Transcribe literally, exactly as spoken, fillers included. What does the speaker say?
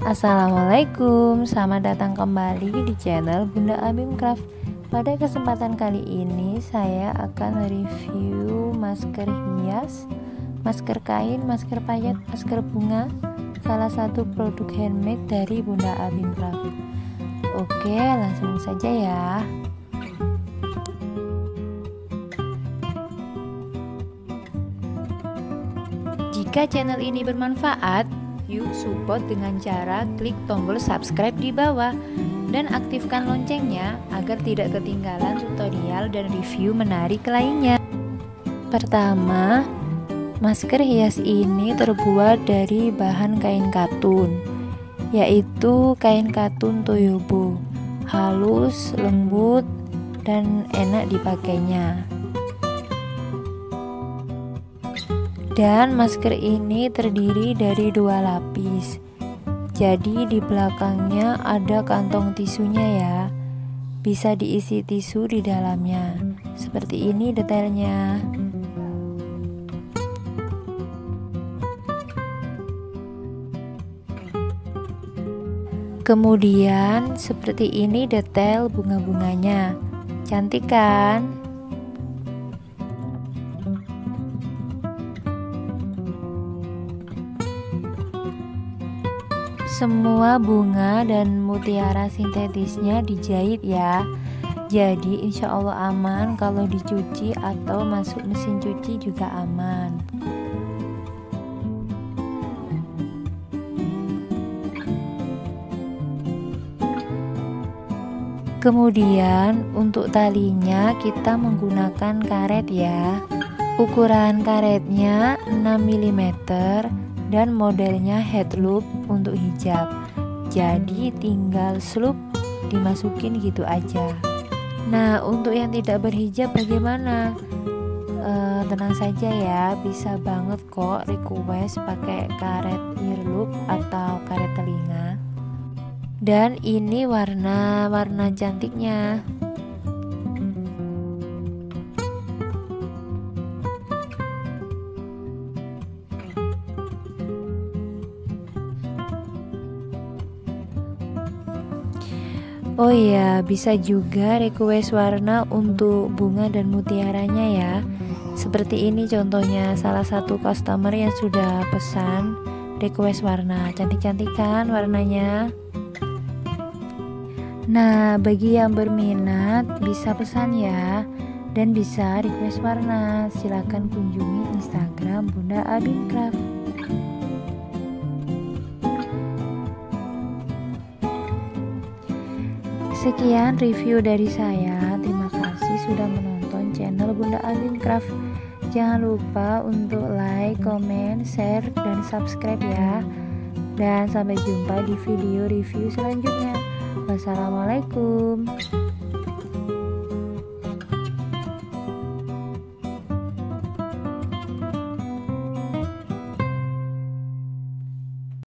Assalamualaikum, selamat datang kembali di channel Bunda Abim Craft. Pada kesempatan kali ini saya akan review masker hias, masker kain, masker payet, masker bunga, salah satu produk handmade dari Bunda Abim Craft. Oke, langsung saja ya. Jika channel ini bermanfaat, yuk support dengan cara klik tombol subscribe di bawah dan aktifkan loncengnya agar tidak ketinggalan tutorial dan review menarik lainnya. Pertama, masker hias ini terbuat dari bahan kain katun, yaitu kain katun toyobo, halus, lembut, dan enak dipakainya. Dan masker ini terdiri dari dua lapis, jadi di belakangnya ada kantong tisunya ya, bisa diisi tisu di dalamnya. Seperti ini detailnya. Kemudian seperti ini detail bunga-bunganya, cantik kan? Semua bunga dan mutiara sintetisnya dijahit ya. Jadi insya Allah aman, kalau dicuci atau masuk mesin cuci juga aman. Kemudian untuk talinya kita menggunakan karet ya. Ukuran karetnya enam milimeter dan modelnya head loop untuk hijab, jadi tinggal sloop dimasukin gitu aja. Nah, untuk yang tidak berhijab bagaimana? E, tenang saja ya, bisa banget kok request pakai karet ear loop atau karet telinga. Dan ini warna-warna cantiknya. Oh iya, bisa juga request warna untuk bunga dan mutiaranya ya. Seperti ini contohnya, salah satu customer yang sudah pesan request warna. Cantik-cantik kan warnanya? Nah, bagi yang berminat bisa pesan ya, dan bisa request warna. Silahkan kunjungi Instagram Bunda Abim Craft. Sekian review dari saya. Terima kasih sudah menonton channel Bunda Abim Craft. Jangan lupa untuk like, comment, share, dan subscribe ya. Dan sampai jumpa di video review selanjutnya. Wassalamualaikum.